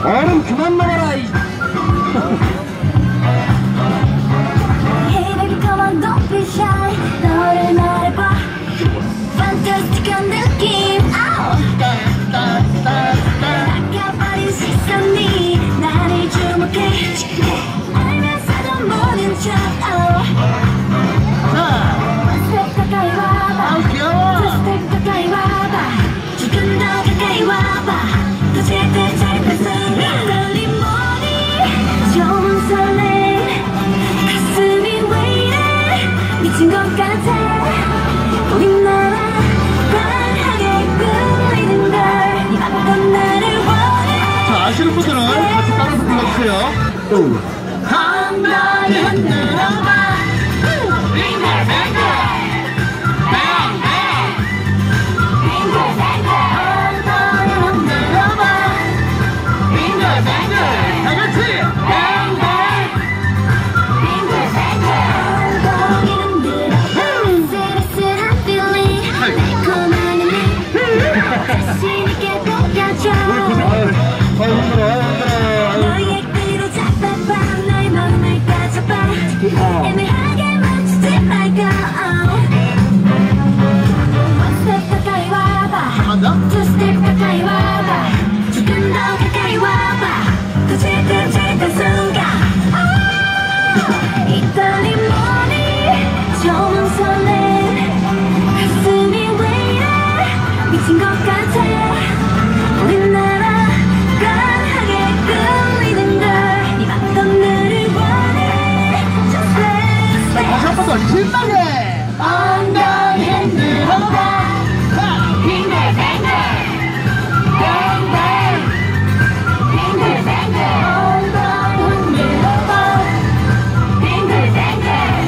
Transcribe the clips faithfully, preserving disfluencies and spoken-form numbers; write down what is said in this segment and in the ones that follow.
얼음 그만 먹어라 이. Hey baby come on don't be shy 너를 말해봐 판타스틱한 느낌 아까버린 시선이 나를 주목해 알면서도 모른 척 One step 가까이 와봐 Two step 가까이 와봐 조금 더 가까이 와봐 더 제때 잘못은 떨린 머리 좋은 설레 가슴이 왜 이래 미친 것 같아 우리나라 강하게 끌리는 걸 네 맘껏 나를 원해 자, 아시는 분들은 같이 따라서 불러주세요. 한 번 흔들어봐 너의 귀로 잡아봐 나의 마음을 가져봐 애매하게 멈추지 말고 One step 가까이 와봐 Two step 가까이 와봐 조금 더 가까이 와봐 더 제때 제때 순간 이 떨림 머리 좋은 설레 가슴이 왜 이래 미친 것 같아 우리나라 강하게 끌리는 걸 네 맘껏 나를 원해 Just let's 자, 다시 한 번 더 신나게 엉덩이 흔들어봐 빙글뱅글 뱅뱅 빙글뱅글 엉덩이 흔들어봐 빙글뱅글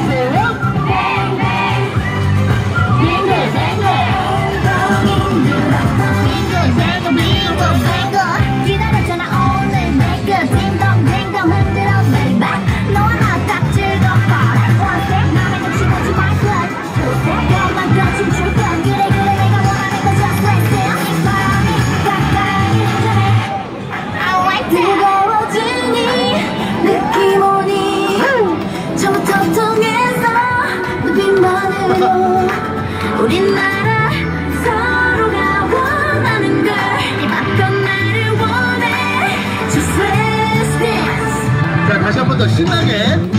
뱅뱅 빙글뱅글 엉덩이 흔들어봐 빙글뱅글 빙글뱅글 기다렸잖아 오늘 내가 딩동댕동 흔들어 baby 너와 나 딱 즐겁고 One step 맘에 놓치고 지 말고 Two step 너만 더 춤출 건 그래 그래 내가 원하는 건 just let's dance 이 바람이 가까이 전해 I like that 뜨거워지니 느낌 오니 처음부터 통해서 눈빛만으로 우리나라 서로가 원하는 걸 네 맘껏 나를 원해 Just let's dance 자, 다시 한 번 더 신나게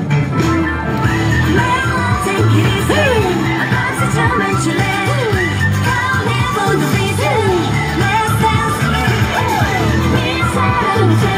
Take it easy 아까지 좀 해줄래 Come here for the reason Let's dance 이 사랑은